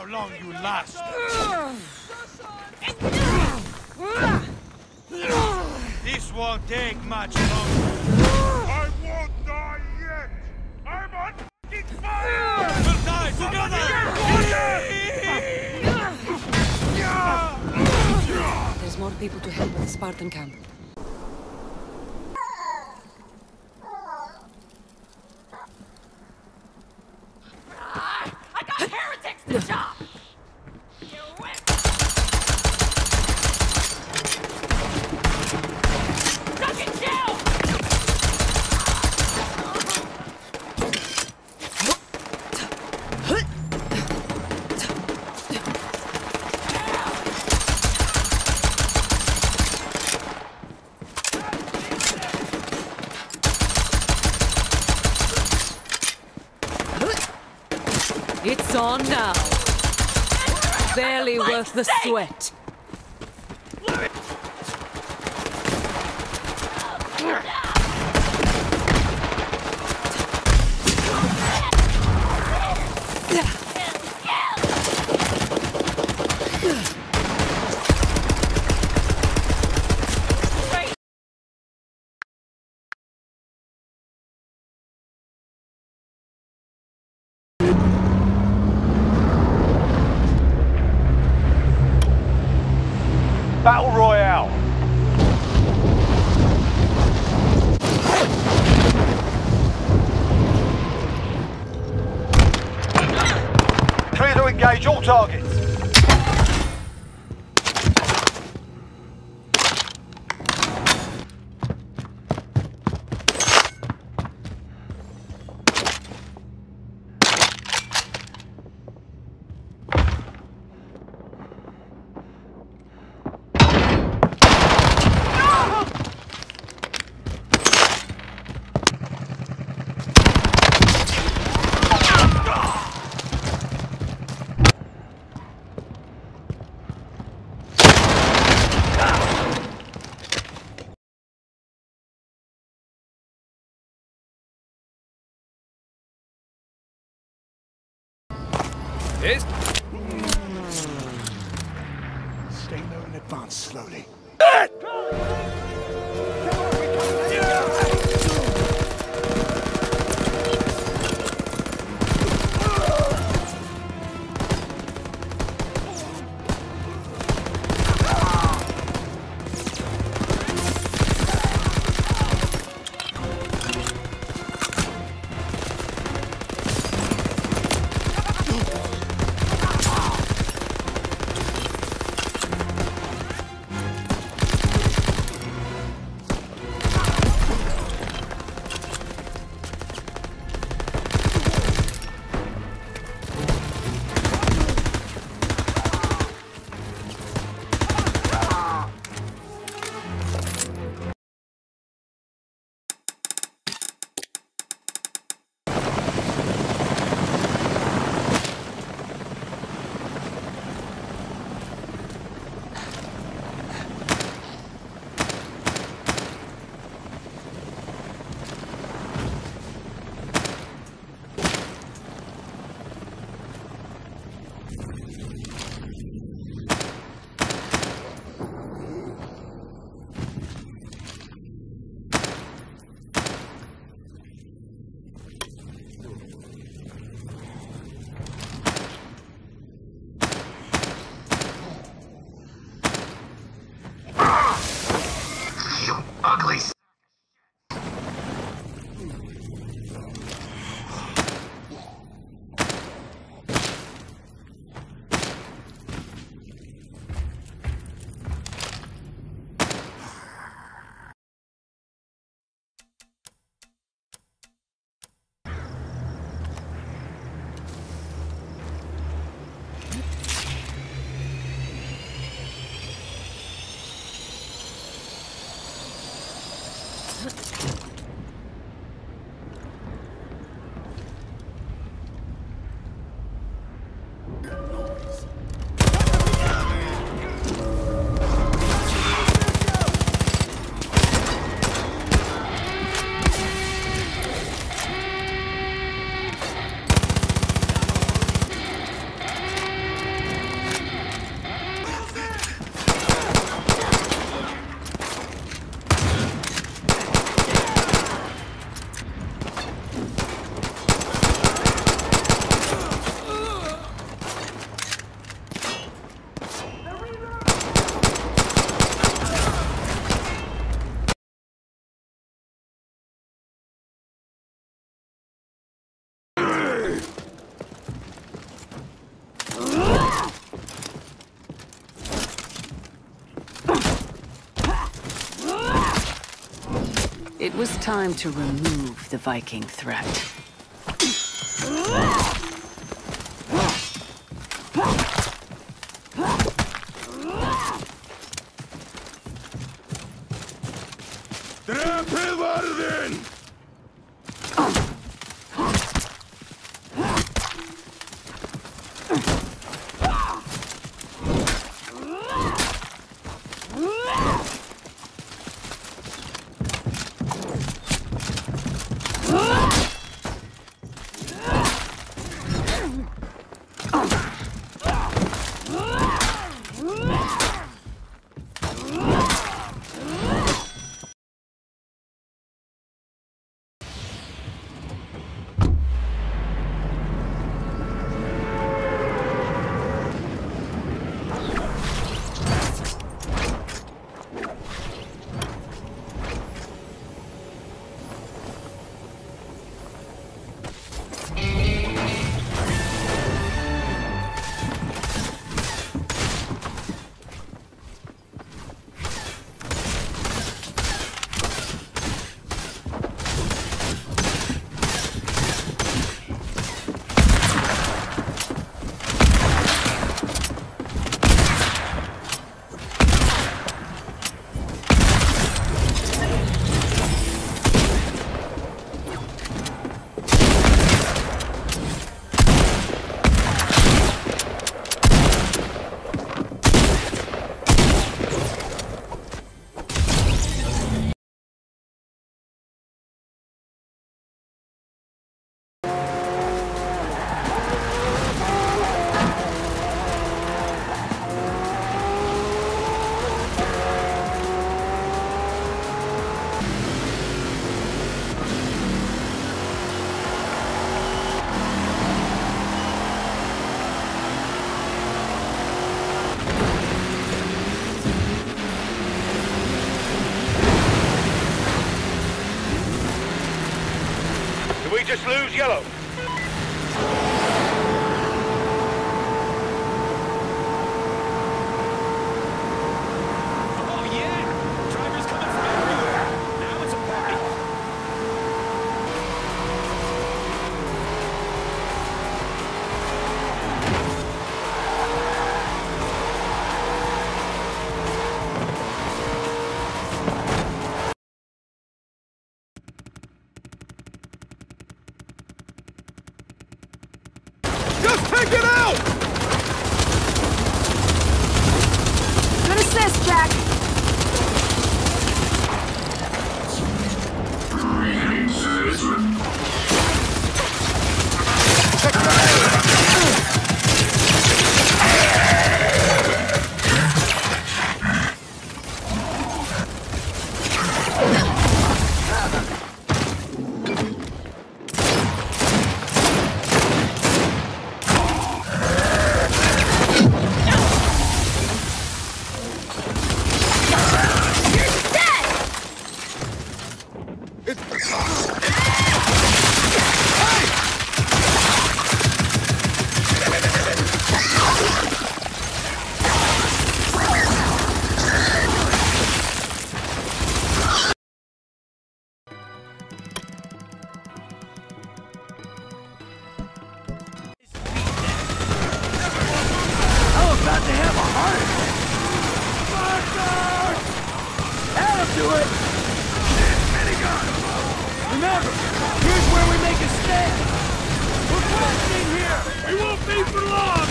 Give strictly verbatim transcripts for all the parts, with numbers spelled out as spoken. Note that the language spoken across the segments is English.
how long you last. This won't take much longer. I won't die yet! I'm on f***ing fire! We'll die together! There's more people to help at the Spartan camp. I got heretics to chop! You win! Duck and kill! It's on now. Barely worth the sweat. Battle Royale. Clear to engage all targets. Stay low and advance slowly. It was time to remove the Viking threat. Drepið varðinn! Just lose yellow. Oh yeah! Drivers coming from everywhere. Now it's a party. Take it out! Good assist, Jack. Remember, here's where we make a stand. We're blasting here. We won't be for long.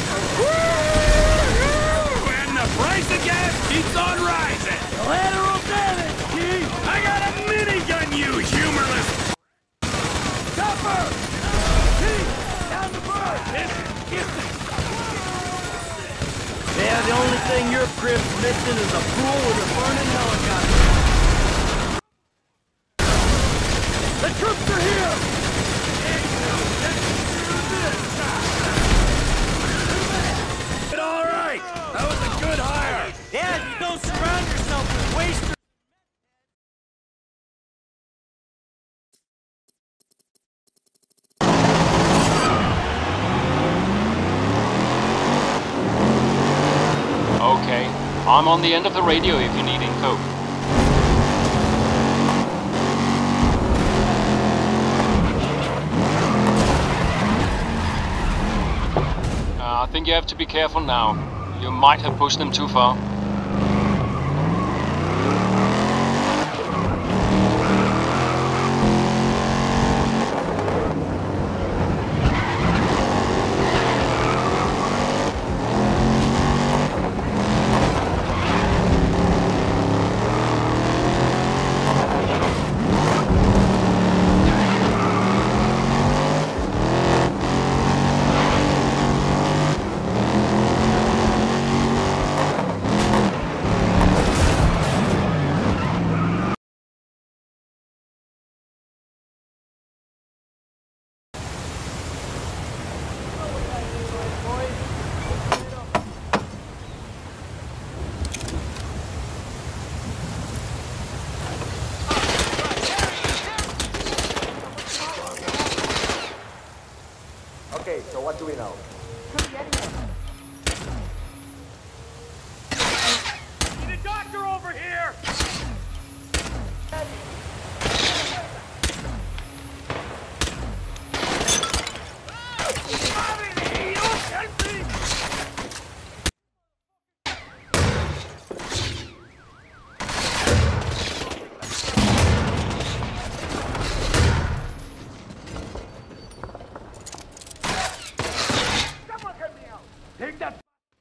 Woo-hoo! And the price of gas keeps on rising. Collateral damage, Key. I got a minigun, you humorless. Chopper! Key, down the bird. Yeah, the only thing your crib's missing is a pool with a burning helicopter. The troops are here! All right! That was a good hire! Yeah, you don't surround yourself with wasters! Okay, I'm on the end of the radio if you need info. I think you have to be careful now. You might have pushed them too far. Okay, so what do we know? Need a doctor over here! Take that.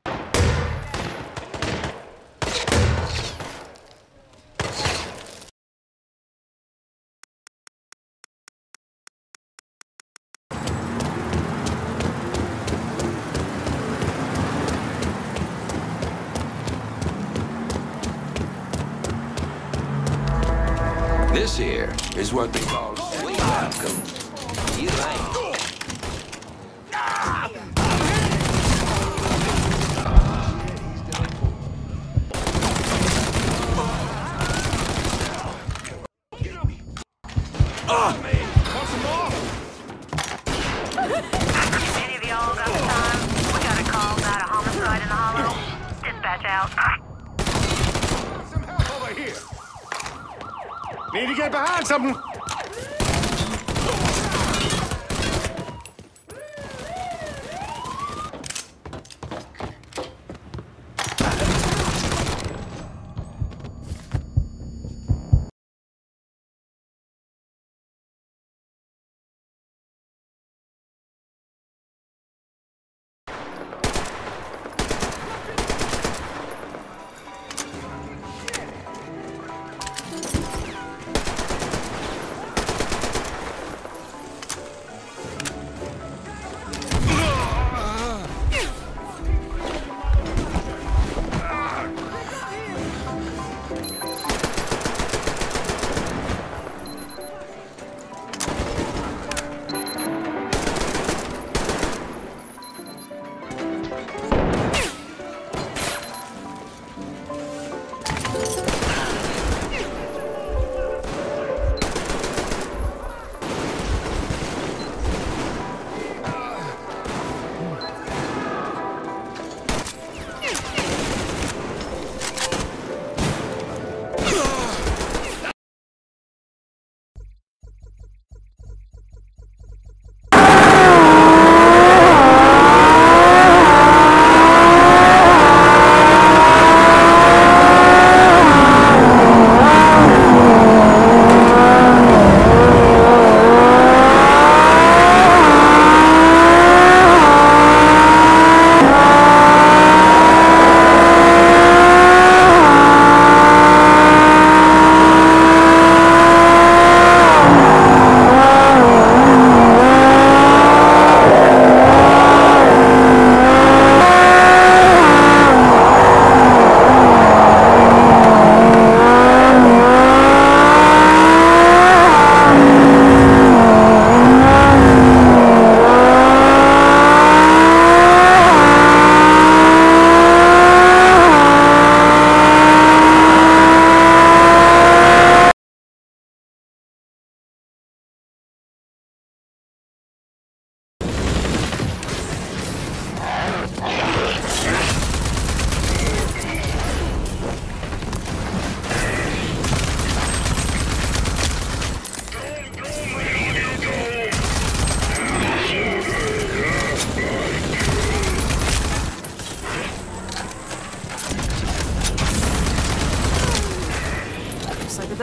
This here is what they call welcome. You ain't. Any of y'all got the time? We got a call about a homicide in the hollow. Dispatch out. Some help over here. Need to get behind something.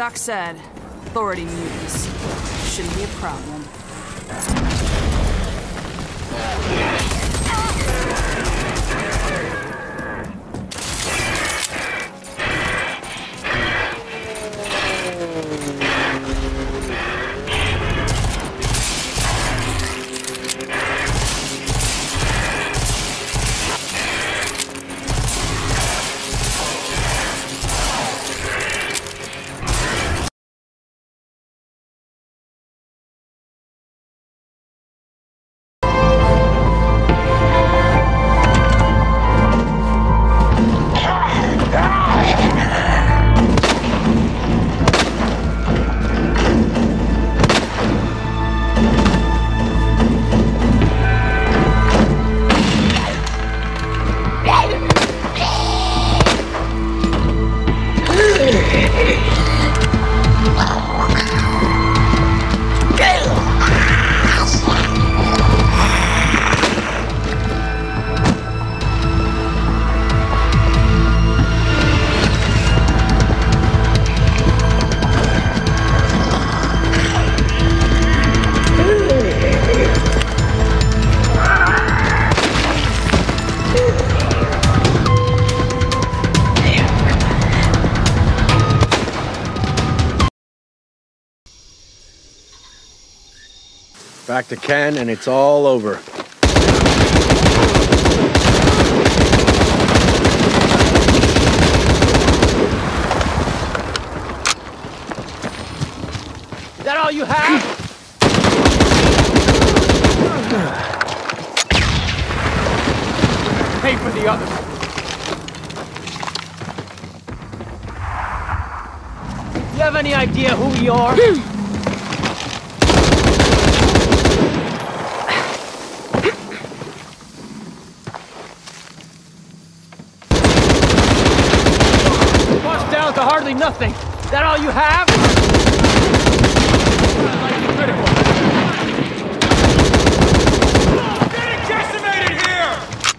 Doc said, authority mutants. Shouldn't be a problem. Back to Ken, and it's all over. Is that all you have? Pay for the others. You have any idea who you are? Hardly nothing. Is that all you have? Critical. Getting decimated here!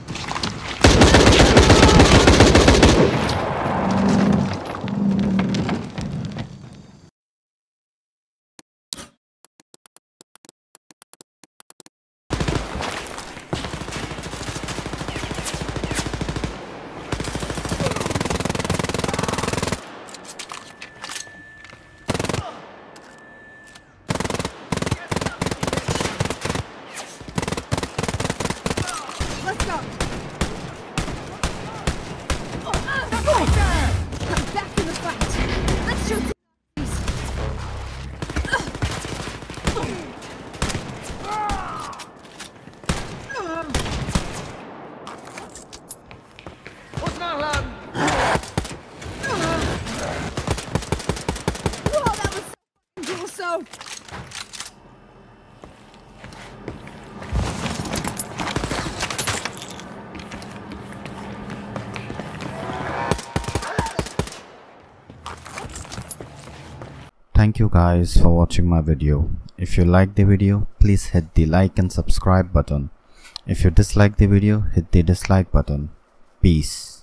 Thank you guys for watching my video. If you like the video, please hit the like and subscribe button. If you dislike the video, hit the dislike button. Peace.